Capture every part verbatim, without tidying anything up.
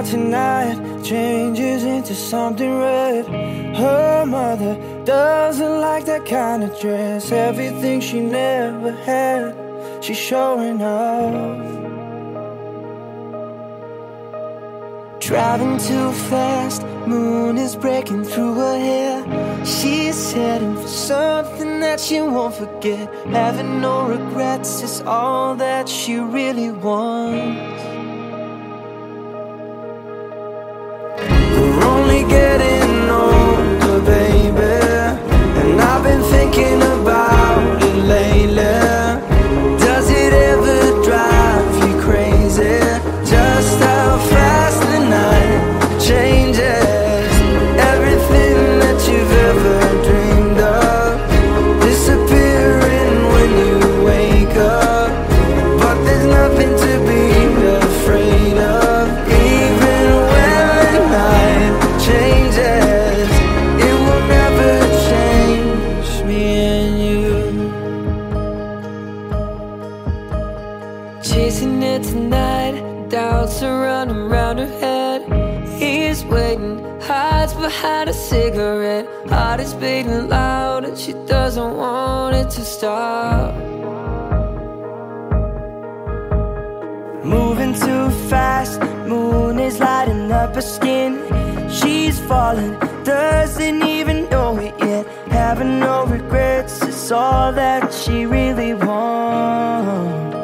out tonight changes into something red. Her mother doesn't like that kind of dress. Everything she never had, she's showing off. Driving too fast, moon is breaking through her hair. She's heading for something that she won't forget. Having no regrets is all that she really wants. We're only getting older, baby, and I've been thinking about it lately. Does it ever drive you crazy? Just how fast the night changes. Everything that you've ever dreamed of disappearing when you wake up. But there's nothing to be afraid of. Even when the night changes, it will never change me and you. Chasing it tonight, doubts are running around her head. He's waiting, hides behind a cigarette. Heart is beating loud and she doesn't want it to stop. Moving too fast, moon is lighting up her skin. She's falling, doesn't even know it yet. Having no regrets is all that she really wants.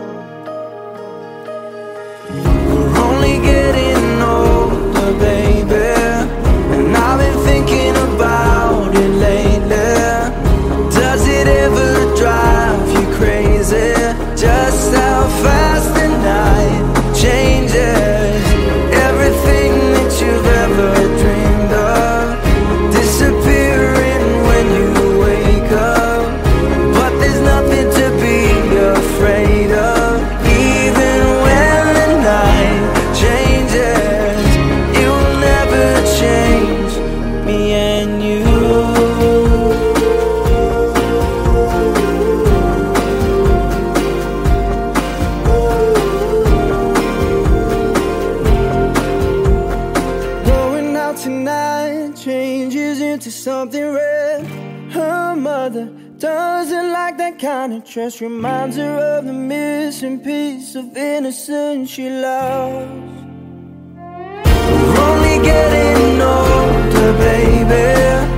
We're only getting older, baby, and I've been thinking about it lately. Does it ever drive you crazy? Just how fast the night changes. Everything that you've ever dreamed of disappearing when you wake up. But there's nothing to be afraid of. Even when the night changes, it will never change me and you. Going out tonight changes into something red. Her mother doesn't like that kind of dress. Reminds her of the missing piece of innocence she lost. We're only getting older, baby,